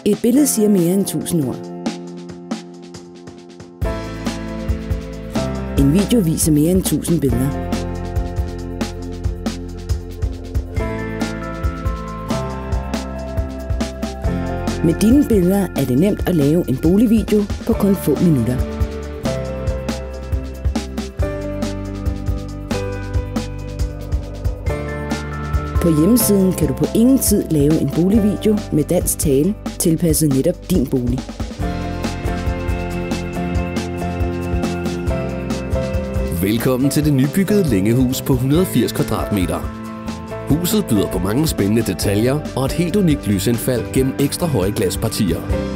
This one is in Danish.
Et billede siger mere end 1000 ord. En video viser mere end 1000 billeder. Med dine billeder er det nemt at lave en boligvideo på kun få minutter. På hjemmesiden kan du på ingen tid lave en boligvideo med dansk tale tilpasset netop din bolig. Velkommen til det nybyggede Længehus på 180 kvadratmeter. Huset byder på mange spændende detaljer og et helt unikt lysindfald gennem ekstra høje glaspartier.